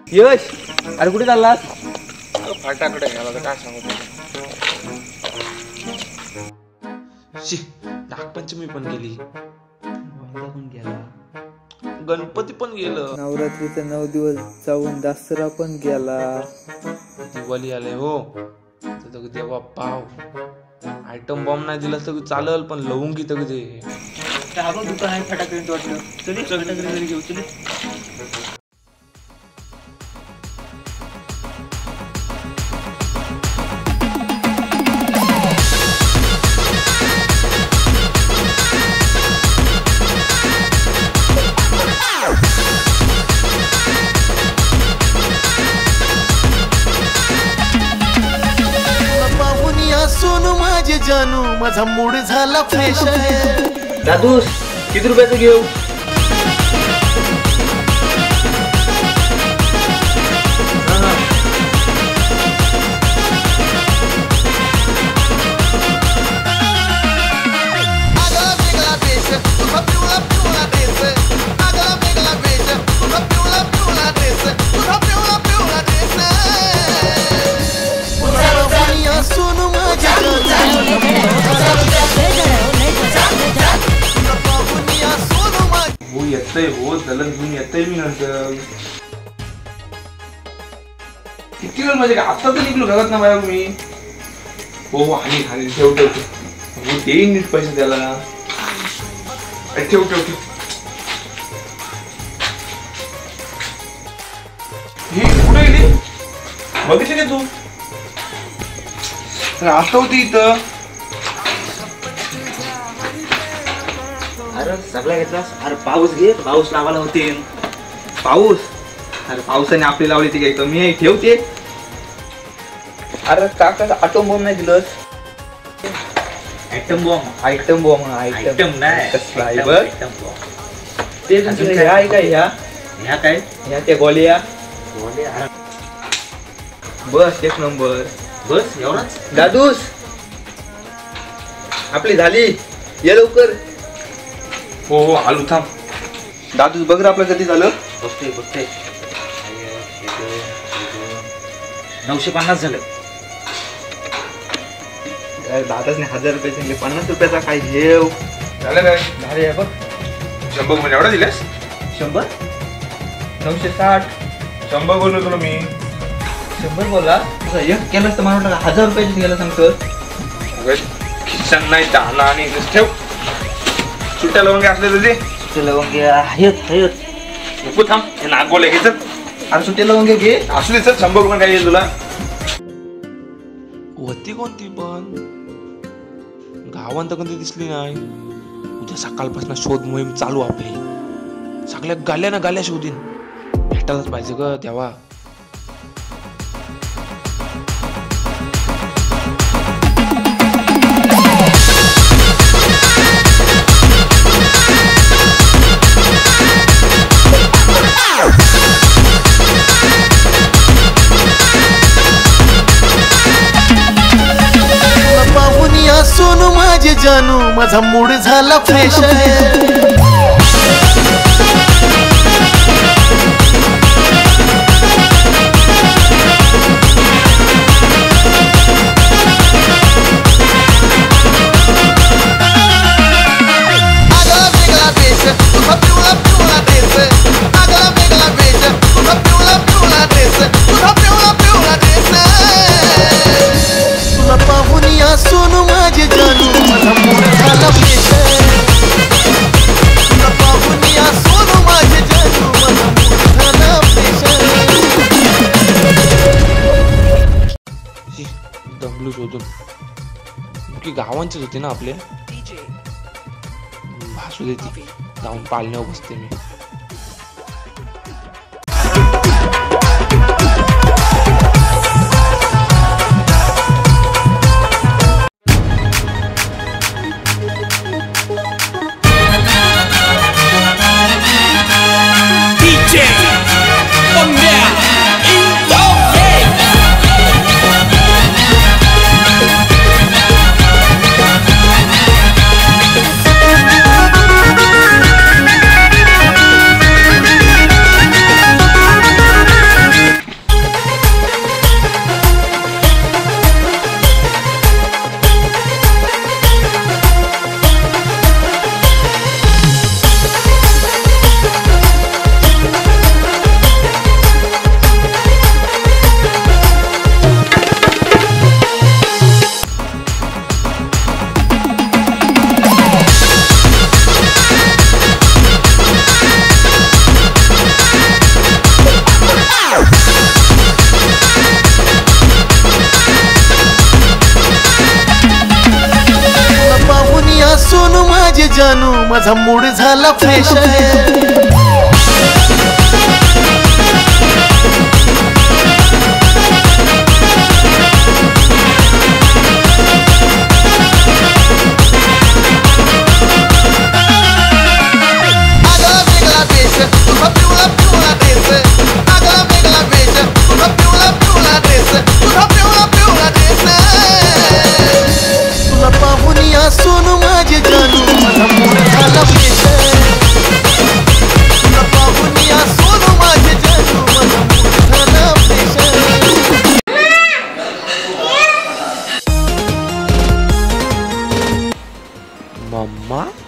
यश, अरे कुठे चाललास? फाटाकडे गेला तर काय सांगू. नागपंचमी पण गेली, पण गेला, गणपती पण गेलं, नवरात्रीचा 9 दिवस जाऊन दसरा पण गेला, दिवाळी आले हो. तर देवा पाव आयटम बॉम्ब नाही दिला तर चालल, पण लवंगी तर दे. दुकान आहे फटाके वाटलं. चल फटाके घेऊ. चल सोनू माझे जानू, माझा मूड झाला फ्रेश. दादूस किती रुपयाचं घेऊ? हो येतय, हो दलन घेऊन येतय मी नंतर. किती वेळ म्हणजे आता तर निघलो घरात ना बाया मी. हो आणि खाली ठेव हो देईन नीट पैसे द्यायला. ठेव ही कुठे गेली बघितली का तू? आता होती इथं. अरे सगळं घेतलास? अरे पाऊस घे, पाऊस लावायला होते. पाऊस? अरे पावसाने आपली लावली ती काही कमी आहे, ठेवते. अरे काका आटोम बॉम्ब नाही दिलंस? आयटम बॉम्ब आयटम नाही कसला आहे बघ ते. ह्या आहे का? ह्या काय? ह्या त्या गोळ्या बस एक नंबर. बस एवढाच? दादूस आपली झाली, ये लवकर. हो आलू थांब. दादूस बघ रे आपलं कधी झालं. बघते 950 झालं. दादाच नाही 1000 रुपये सांगले, 50 रुपयाचा काय घेऊ. झालं काय? झाले बघ. 100 म्हणजे एवढा दिलास? 100 960 100 बोललो तुला मी. 100 बोला एक केलं तर मला 1000 रुपयाची गेला सांगतो. खिशान नाही दाना आणि ठेव. सुट्ट्या लवंगे असले तुझे? सुट्टे लवंगे आहेत. थांब हे नाग बोले घे. आणि सुट्टे लवंगे घे. असू दे. 100 रुपये काय येईल तुला? होती कोणती पण गावांत कधी दिसली नाही. उद्या सकाळपासून शोध मोहीम चालू आपली. सगळ्या गाल्या शोधीन. भेटायलाच पाहिजे ग तेव्हा. सोनू माझे जानू, माझा मूड झाला फ्रेश. सोनू माझे जानू, माझा मूड झाला फ्रेश. सोनू माझे जानू, माझा मूड झाला फ्रेश. दमलू शोधून. की गावांचीच होती ना आपले. भासू देती जाऊन पालण्यावर बसते मी. सोनू माझे जानू माझा मूड झाला फ्रेश सोनू माझे जानू माझा मूड झाला फ्रेश तुला पाहून या सोनू माझे जानू माझा मूड झाला फ्रेश मम्मा